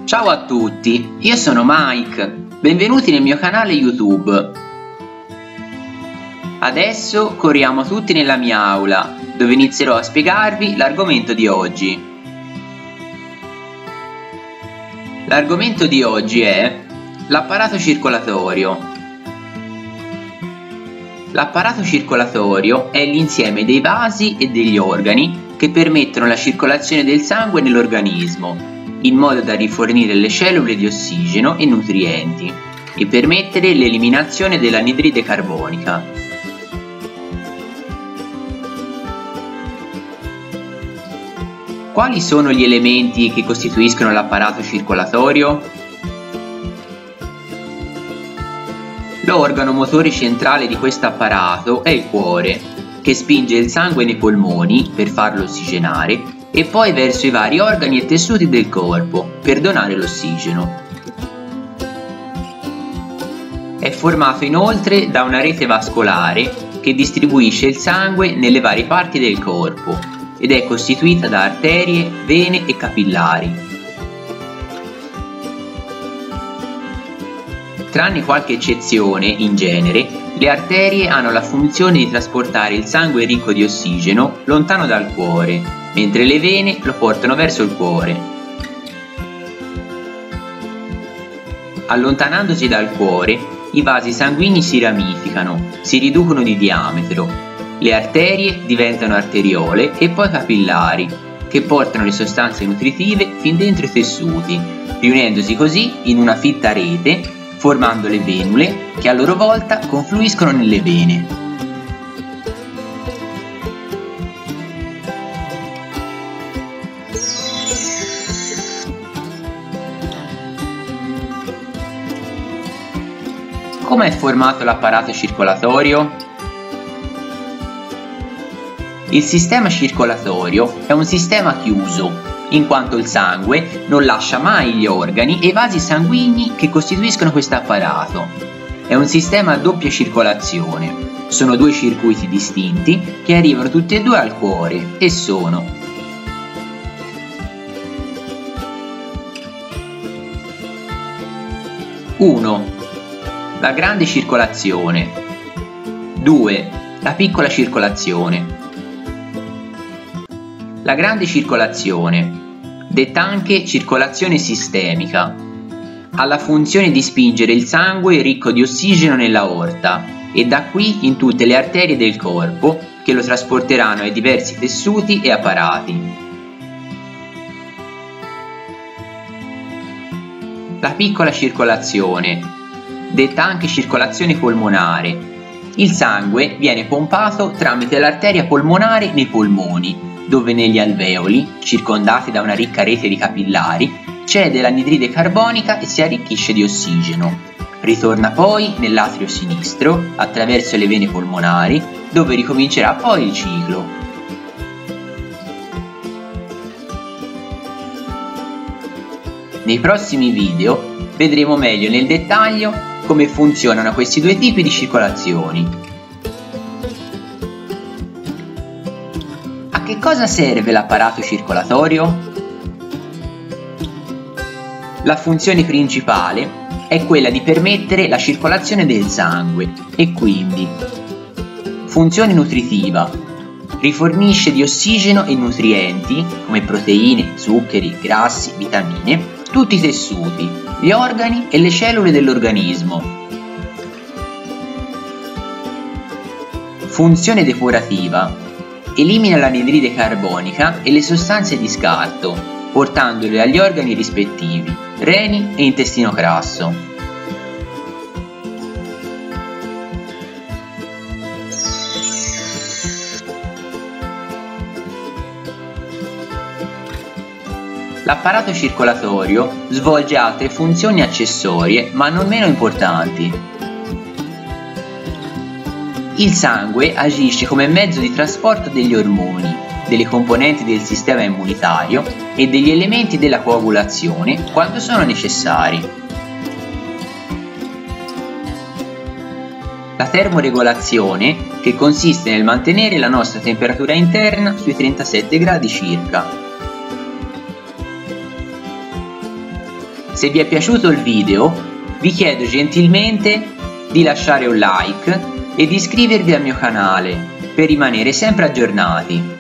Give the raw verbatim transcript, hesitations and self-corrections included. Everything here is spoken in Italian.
Ciao a tutti, io sono Mike, benvenuti nel mio canale YouTube. Adesso corriamo tutti nella mia aula, dove inizierò a spiegarvi l'argomento di oggi. L'argomento di oggi è l'apparato circolatorio. L'apparato circolatorio è l'insieme dei vasi e degli organi che permettono la circolazione del sangue nell'organismo, in modo da rifornire le cellule di ossigeno e nutrienti e permettere l'eliminazione dell'anidride carbonica. Quali sono gli elementi che costituiscono l'apparato circolatorio? L'organo motore centrale di questo apparato è il cuore, che spinge il sangue nei polmoni per farlo ossigenare e poi verso i vari organi e tessuti del corpo per donare l'ossigeno. È formato inoltre da una rete vascolare che distribuisce il sangue nelle varie parti del corpo ed è costituita da arterie, vene e capillari. Tranne qualche eccezione, in genere, le arterie hanno la funzione di trasportare il sangue ricco di ossigeno lontano dal cuore, mentre le vene lo portano verso il cuore. Allontanandosi dal cuore, i vasi sanguigni si ramificano, si riducono di diametro. Le arterie diventano arteriole e poi capillari, che portano le sostanze nutritive fin dentro i tessuti, riunendosi così in una fitta rete, formando le venule che a loro volta confluiscono nelle vene. Come è formato l'apparato circolatorio? Il sistema circolatorio è un sistema chiuso, in quanto il sangue non lascia mai gli organi e i vasi sanguigni che costituiscono questo apparato. È un sistema a doppia circolazione. Sono due circuiti distinti che arrivano tutti e due al cuore e sono uno. La grande circolazione. due. La piccola circolazione. La grande circolazione, detta anche circolazione sistemica, ha la funzione di spingere il sangue ricco di ossigeno nell'aorta e da qui in tutte le arterie del corpo che lo trasporteranno ai diversi tessuti e apparati. La piccola circolazione, detta anche circolazione polmonare. Il sangue viene pompato tramite l'arteria polmonare nei polmoni, dove negli alveoli, circondati da una ricca rete di capillari, cede l'anidride carbonica e si arricchisce di ossigeno. Ritorna poi nell'atrio sinistro, attraverso le vene polmonari, dove ricomincerà poi il ciclo. Nei prossimi video vedremo meglio nel dettaglio come funzionano questi due tipi di circolazioni. A che cosa serve l'apparato circolatorio? La funzione principale è quella di permettere la circolazione del sangue e quindi funzione nutritiva. Rifornisce di ossigeno e nutrienti come proteine, zuccheri, grassi, vitamine, tutti i tessuti, gli organi e le cellule dell'organismo. Funzione depurativa. Elimina l'anidride carbonica e le sostanze di scarto, portandole agli organi rispettivi, reni e intestino grasso. L'apparato circolatorio svolge altre funzioni accessorie ma non meno importanti. Il sangue agisce come mezzo di trasporto degli ormoni, delle componenti del sistema immunitario e degli elementi della coagulazione quando sono necessari. La termoregolazione, che consiste nel mantenere la nostra temperatura interna sui trentasette gradi circa. Se vi è piaciuto il video, vi chiedo gentilmente di lasciare un like e di iscrivervi al mio canale per rimanere sempre aggiornati.